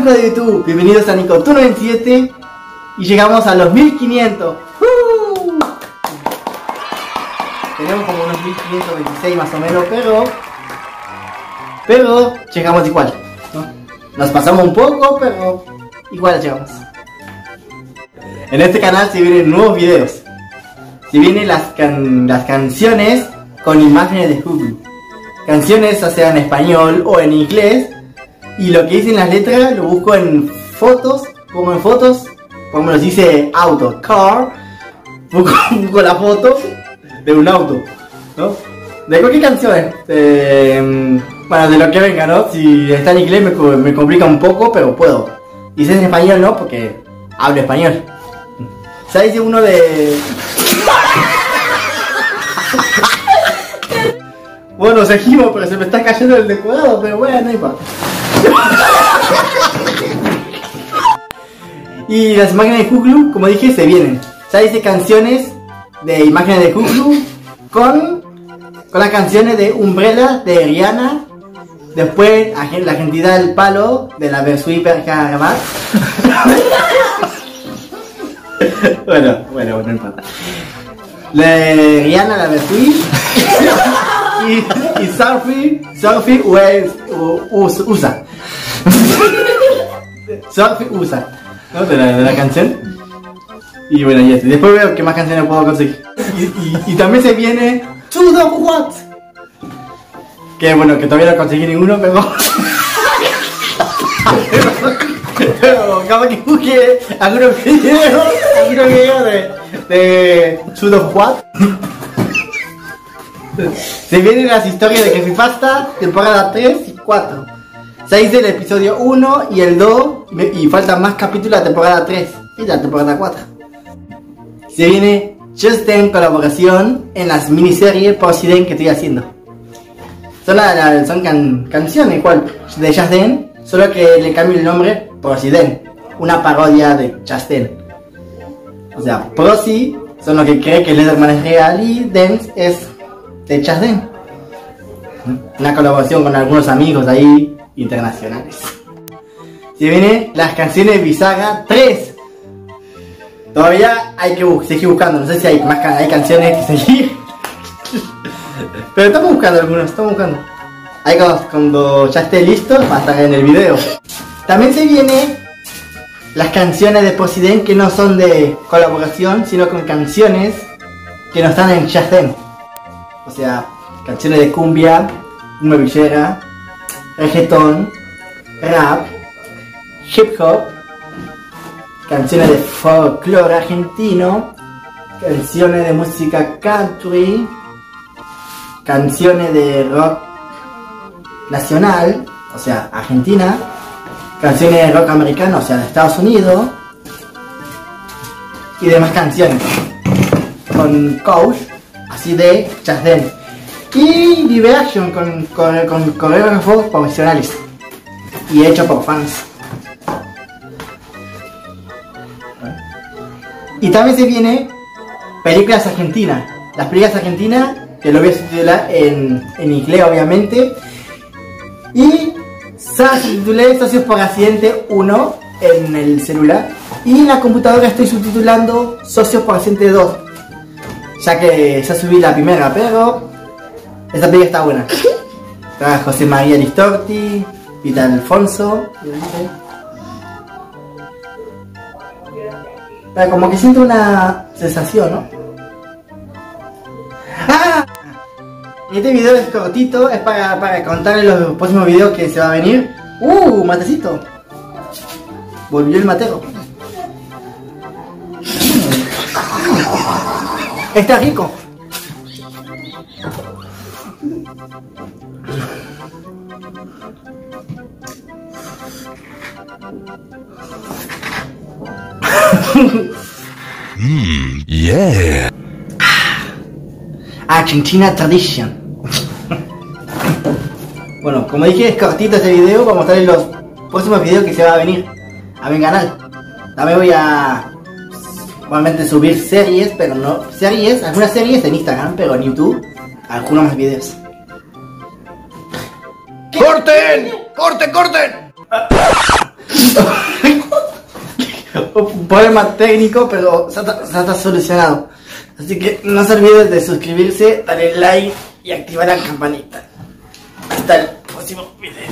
banda de YouTube, bienvenidos a Nicotuno27 y llegamos a los 1500. Tenemos como unos 1526 más o menos, pero llegamos igual, ¿no? Nos pasamos un poco, pero igual llegamos. En este canal se vienen nuevos videos. Se vienen las canciones con imágenes de Google. Canciones, o sea en español o en inglés. Y lo que dicen las letras lo busco en fotos, como en fotos, como nos dice auto, car, busco la foto de un auto, ¿no? De cualquier canción, bueno, de lo que venga, ¿no? Si está en inglés me complica un poco, pero puedo. Y si es en español, no, porque hablo español. ¿Sabes si uno de...? Bueno, seguimos, pero se me está cayendo el decorado, pero bueno, no importa. Y las imágenes de Google, como dije, se vienen. Ya hice canciones de imágenes de Google con las canciones de Umbrella de Rihanna. Después la Argentina del Palo de la Versuit Percaramat. bueno, no importa. De Rihanna, la Versuit. y Sophie usa. Sophie usa, ¿no? De la canción. Y bueno, y después veo qué más canciones puedo conseguir. Y también se viene To The What. Que bueno, que todavía no conseguí ninguno, pero capaz que busque algunos videos de To The What. Se vienen las historias de Creepypasta, temporada 3 y 4. Ya hice el episodio 1 y el 2 y faltan más capítulos de la temporada 3 y la temporada 4. Se viene Just Dance colaboración en las miniseries President que estoy haciendo. Son canciones igual de Just Dance, solo que le cambio el nombre President, una parodia de Just Dance. O sea, Prosi son los que creen que Letterman es real y Dance es de Just Dance. Una colaboración con algunos amigos ahí internacionales. Se vienen las canciones Bisaga 3. Todavía hay que seguir buscando, no sé si hay canciones que seguir. Pero estamos buscando algunos, Ahí cuando ya esté listo va a estar en el video. También se vienen las canciones de President que no son de colaboración, sino con canciones que no están en Just Dance. O sea, canciones de cumbia, villera, reggaetón, rap, hip hop, canciones de folclore argentino, canciones de música country, canciones de rock nacional, o sea, Argentina, canciones de rock americano, o sea, de Estados Unidos, y demás canciones con coach, así de Just Dance. Y Diversion con coreógrafos profesionales y hecho por fans. Y también se viene películas argentinas. Las películas argentinas, que lo voy a subtitular en inglés obviamente. Y subtitulé Socios por Accidente 1 en el celular. Y en la computadora estoy subtitulando Socios por Accidente 2. Ya que ya subí la primera, pero esta película está buena. Está José María Listorti, Pita Alfonso. Pero como que siento una sensación, ¿no? ¡Ah! Este video es cortito, es para contarles los próximos videos que se va a venir. Matecito. Volvió el matero. Está rico. Yeah. Argentina Tradition. Bueno, como dije, es cortito este video para mostrarles los próximos videos que se va a venir a mi canal. También voy a obviamente subir series, pero no series, algunas series en Instagram, pero en YouTube algunos más videos. ¡Corten! ¡Corten! Un problema técnico, pero ya está solucionado. Así que no se olviden de suscribirse, darle like y activar la campanita. Hasta el próximo video.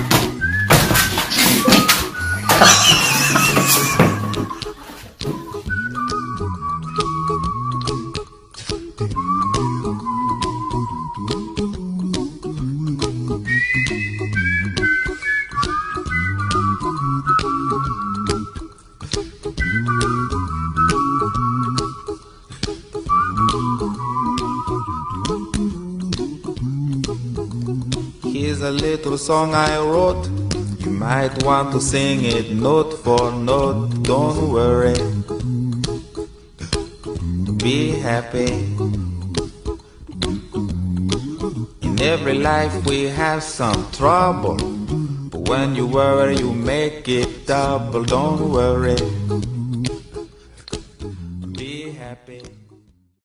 Here's a little song I wrote. You might want to sing it note for note. Don't worry, be happy. In every life we have some trouble, but when you worry you make it double. Don't worry,